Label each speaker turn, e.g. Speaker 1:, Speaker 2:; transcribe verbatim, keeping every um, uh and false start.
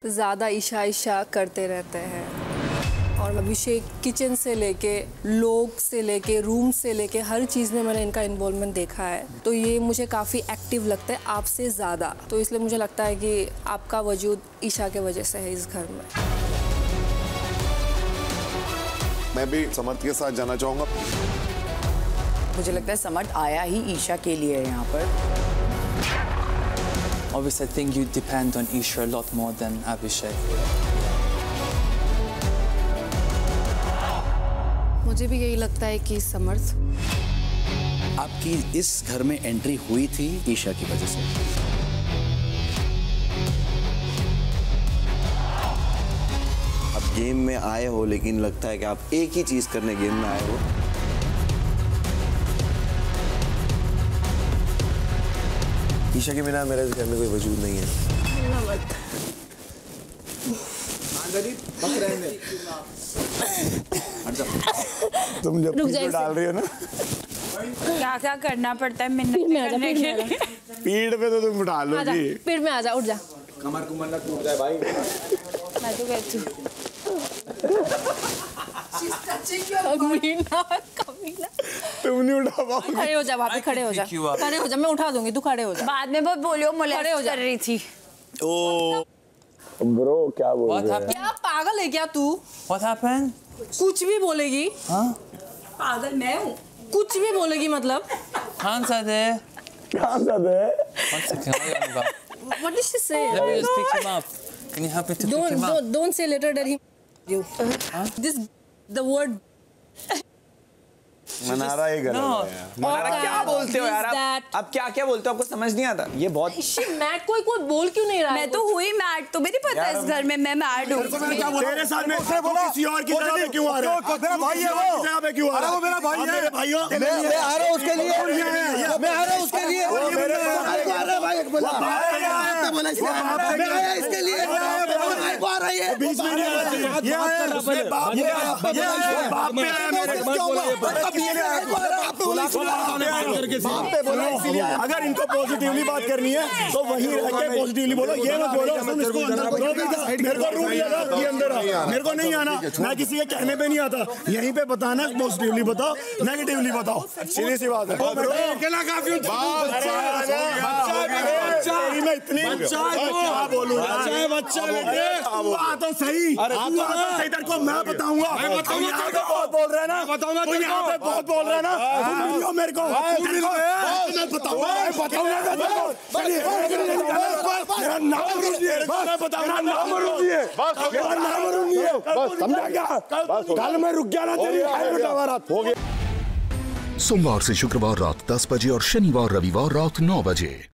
Speaker 1: ज़्यादा ईशा ईशा करते रहते हैं और अभिषेक किचन से लेके लोग से लेके रूम से लेके हर चीज़ में मैंने इनका इन्वॉल्वमेंट देखा है। तो ये मुझे काफ़ी एक्टिव लगता है आपसे ज़्यादा, तो इसलिए मुझे लगता है कि आपका वजूद ईशा के वजह से है इस घर में।
Speaker 2: मैं भी समर्थ के साथ जाना चाहूँगा।
Speaker 3: मुझे लगता है समर्थ आया ही ईशा के लिए है यहाँ पर।
Speaker 4: Obviously, I think you depend on Isha a lot more than Abhishek.
Speaker 1: मुझे भी यही लगता है कि समर्थ।
Speaker 5: आपकी इस घर में एंट्री हुई थी ईशा की वजह से।
Speaker 6: आप गेम में आए हो, लेकिन लगता है कि आप एक ही चीज करने गेम में आए हो। ईशा के बिना मेरे घर में कोई वजूद नहीं है। तुम जब पीठ डाल रही हो ना,
Speaker 7: क्या क्या करना पड़ता है मिन्नत करने के लिए।
Speaker 6: पीठ पे तो तुम डाल लोगी।
Speaker 1: पीठ में आ जा, उठ जा।
Speaker 6: कमर कुमर ना टूट जाए भाई।
Speaker 7: मैं तो कहती हूँ
Speaker 1: कमीना, कमीना।
Speaker 6: तुम नहीं उठा पाओगे।
Speaker 1: खड़े हो जा, वहाँ पे खड़े हो जा, खड़े हो जा, मैं उठा दूंगी, तू खड़े हो जा।
Speaker 7: बाद में बहुत बोलियो
Speaker 1: खड़े हो जा
Speaker 7: कर रही थी।
Speaker 6: ओ ब्रो क्या बोल रहे हैं?
Speaker 1: क्या पागल है क्या तू?
Speaker 4: What happened?
Speaker 1: कुछ भी बोलेगी?
Speaker 4: हाँ?
Speaker 7: पागल मैं हूँ।
Speaker 1: कुछ भी बोलेगी मतलब?
Speaker 4: कहाँ से दे?
Speaker 6: कहाँ से दे?
Speaker 4: One second, I'll be back.
Speaker 1: What did she say?
Speaker 4: Let me just pick him up. Can you help me to
Speaker 1: Don't
Speaker 4: pick him up?
Speaker 1: don't don't say later that he you. This the word.
Speaker 6: Mannara ही गलत है।
Speaker 8: मनारा क्या बोलते हो यार आप? आप क्या क्या बोलते हो? आपको समझ नहीं आता? ये बहुत
Speaker 1: मैट कोई कोई बोल क्यों नहीं रहा है?
Speaker 7: मैं तो हुई मैट, तुम्हें नहीं पता इस घर में मैं मैट हूँ।
Speaker 6: तेरे साथ में उसने बोला किसी और की जगह पे क्यों आ रहा है? मेरा भाई है वो। जगह पे क्यों आ रहा है? वो मेरा भाई है। मेरे भाइयों मैं आ रहा हूँ उसके लिए। मैं आ रहा हूँ उसके लिए। मेरे भाई को आ रहा है भाई बोला। आपने बोला मैं आया इसके लिए। भाई को आ रही है। बीच में नहीं आया। ये आया उसने बाप ये बाप में आया मेरे को। अगर इनको पॉजिटिवली बात करनी है तो वहीं रह के पॉजिटिवली बोलो, ये मत बोलो मेरे को रूट लगा कि अंदर आ, मेरे को नहीं आना, मैं किसी के कहने पे नहीं आता, यहीं पे बताना, पॉजिटिवली बताओ, नेगेटिवली बताओ, सीधी सी बात है। अकेला काफी मैं इतनी क्या बोलूं, बच्चा बात तो सही, सही तेरे को मैं बताऊंगा, बहुत बोल रहे हैं ना, बताऊंगा यहाँ पे बहुत बोल रहे हैं ना, तुम मेरे को मैं बताऊंगा, बताऊंगा मेरा नाम रुचिए, मेरा नाम रुचिए, मेरा नाम रुचिए, समझा क्या? कल मैं रुक गया ना तेरी हो गया।
Speaker 9: सोमवार से शुक्रवार रात दस बजे और शनिवार रविवार रात नौ बजे।